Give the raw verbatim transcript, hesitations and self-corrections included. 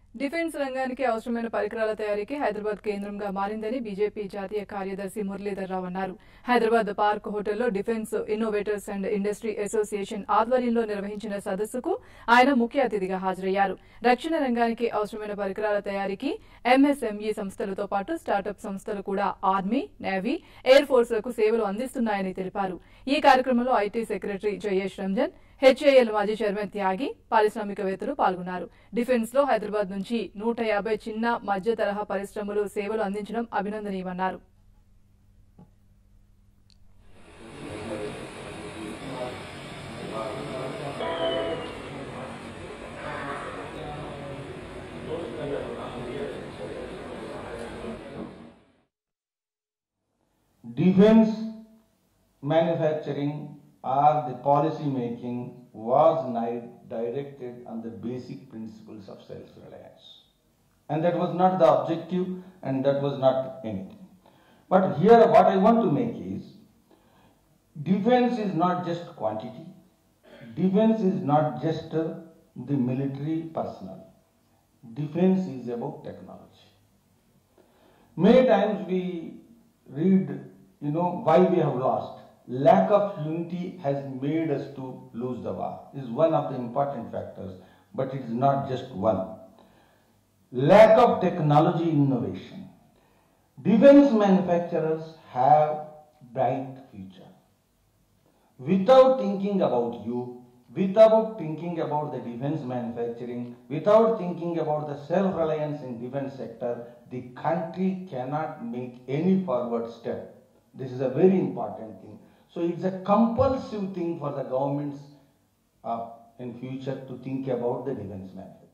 Defence రంగానికి అవసరమైన పరికరాల తయారీకి హైదరాబాద్ కేంద్రంగా మారిందని బీజేపీ జాతీయ కార్యదర్శి మురళీధర్ రావు అన్నారు. హైదరాబాద్ పార్క్ హోటల్లో defence innovators and industry association ఆధ్వర్యంలో నిర్వహించిన సదస్సుకు ఆయన ముఖ్య అతిథిగా హాజరయ్యారు. రక్షణ రంగానికి అవసరమైన పరికరాల తయారీకి ఎంఎస్ఎంఈ సంస్థలతో పాటు స్టార్టప్ సంస్థలు కూడా ఆర్మీ, నేవీ, ఎయిర్ ఫోర్స్లకు సేవలు అందిస్తున్నాయని తెలిపారు. ఈ కార్యక్రమంలో IT secretary Jayesh Ranjan, HAL మాజీ చైర్మన్ త్యాగి, పారిశ్రామికవేత్తలు పాల్గొన్నారు. డిఫెన్స్ లో హైదరాబాద్ నుంచి నూట యాభై చిన్న మధ్య తరహా పరిశ్రమలు సేవలు అందించడం అభినందనీయమన్నారు. Defense manufacturing or the policy making was directed on the basic principles of self-reliance. And that was not the objective and that was not anything. But here what I want to make is, defense is not just quantity. Defense is not just uh, the military personnel. Defense is about technology. Many times we read, you know, why we have lost. Lack of unity has made us to lose the war. Is one of the important factors, but it is not just one. Lack of technology innovation. Defense manufacturers have bright future. Without thinking about you, without thinking about the defense manufacturing, without thinking about the self-reliance in defense sector, the country cannot make any forward step. This is a very important thing. So it's a compulsive thing for the governments uh, in future to think about the defense manufacturing.